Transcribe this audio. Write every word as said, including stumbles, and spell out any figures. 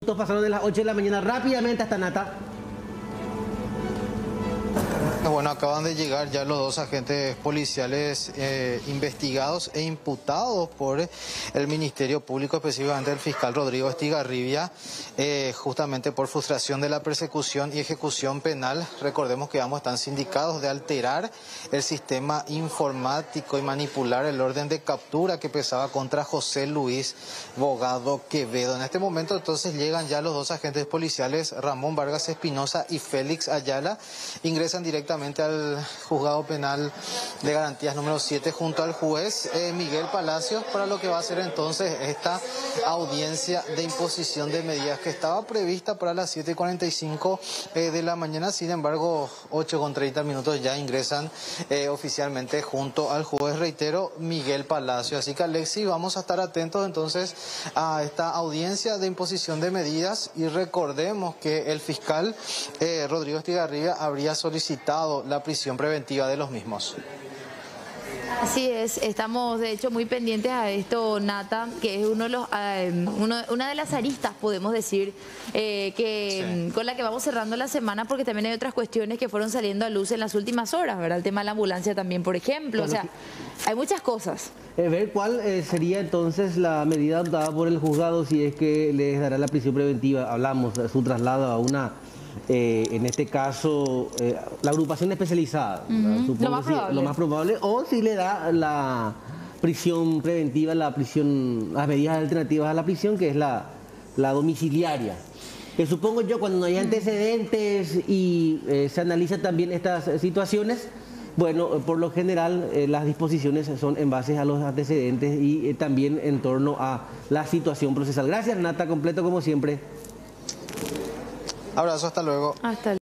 Pasaron de las ocho de la mañana rápidamente hasta Nata. Bueno, acaban de llegar ya los dos agentes policiales eh, investigados e imputados por el Ministerio Público, específicamente el fiscal Rodrigo Estigarribia, eh, justamente por frustración de la persecución y ejecución penal. Recordemos que ambos están sindicados de alterar el sistema informático y manipular el orden de captura que pesaba contra José Luis Bogado Quevedo. En este momento entonces llegan ya los dos agentes policiales, Ramón Vargas Espinosa y Félix Ayala, ingresan directamente al juzgado penal de garantías número siete junto al juez eh, Miguel Palacios para lo que va a ser entonces esta audiencia de imposición de medidas que estaba prevista para las siete y cuarenta y cinco eh, de la mañana. Sin embargo, ocho con treinta minutos ya ingresan eh, oficialmente junto al juez, reitero, Miguel Palacios. Así que, Alexi, vamos a estar atentos entonces a esta audiencia de imposición de medidas y recordemos que el fiscal eh, Rodrigo Estigarribia habría solicitado la prisión preventiva de los mismos. Así es, estamos de hecho muy pendientes a esto, Nata, que es uno de los, eh, uno, una de las aristas, podemos decir, eh, que sí, con la que vamos cerrando la semana, porque también hay otras cuestiones que fueron saliendo a luz en las últimas horas, ¿verdad? El tema de la ambulancia también, por ejemplo, o sea, hay muchas cosas. Eh, ver cuál eh, sería entonces la medida adoptada por el juzgado si es que les dará la prisión preventiva. Hablamos de su traslado a una... Eh, en este caso, eh, la agrupación especializada, uh-huh. lo, más si, probable. lo más probable, o si le da la prisión preventiva, la prisión, las medidas alternativas a la prisión, que es la, la domiciliaria. Que supongo yo, cuando no hay antecedentes y eh, se analizan también estas situaciones, bueno, por lo general eh, las disposiciones son en base a los antecedentes y eh, también en torno a la situación procesal. Gracias, Nata, completo como siempre. Abrazo, hasta luego. Hasta luego.